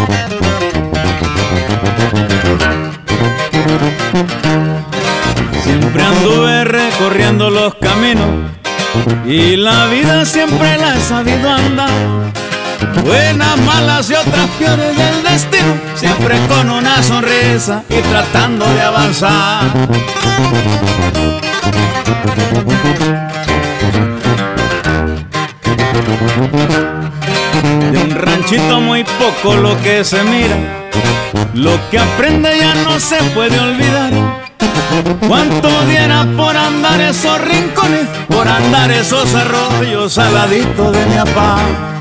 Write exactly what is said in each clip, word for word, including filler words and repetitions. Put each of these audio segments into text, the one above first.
Siempre anduve recorriendo los caminos y la vida siempre la he sabido andar. Buenas, malas y otras peores del destino, siempre con una sonrisa y tratando de avanzar. De un ranchito muy poco lo que se mira, lo que aprende ya no se puede olvidar. Cuánto diera por andar esos rincones, por andar esos arroyos al ladito de mi papá.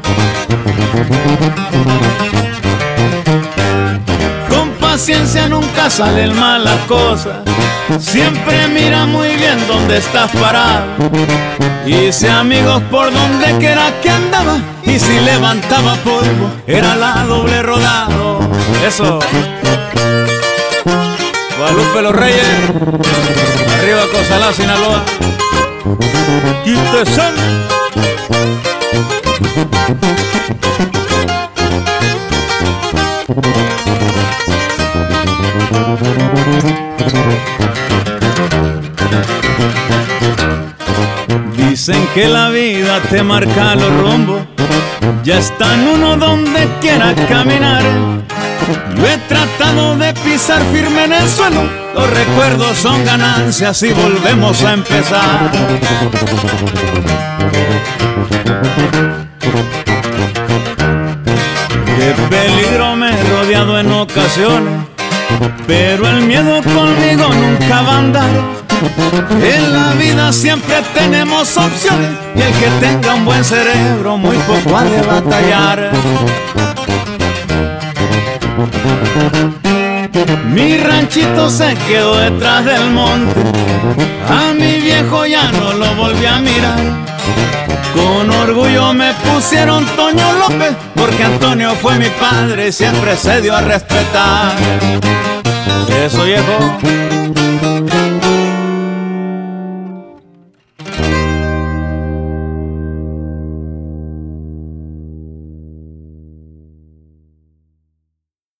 Con paciencia nunca salen malas cosas, siempre mira muy bien dónde estás parado. Hice amigos por donde quiera que andaba, y si levantaba polvo era la doble rodado. Eso. Guadalupe Los Reyes, arriba Cozalá, Sinaloa. Quintesán. Dicen que la vida te marca los rumbos, ya está en uno donde quiera caminar. Yo he tratado de pisar firme en el suelo, los recuerdos son ganancias y volvemos a empezar. Qué peligro me he rodeado en ocasiones, pero el miedo conmigo nunca va a andar. En la vida siempre tenemos opciones, y el que tenga un buen cerebro muy poco ha de batallar. Mi ranchito se quedó detrás del monte, a mi viejo ya no lo volví a mirar. Con orgullo me pusieron Toño López, porque Antonio fue mi padre y siempre se dio a respetar. Eso, viejo.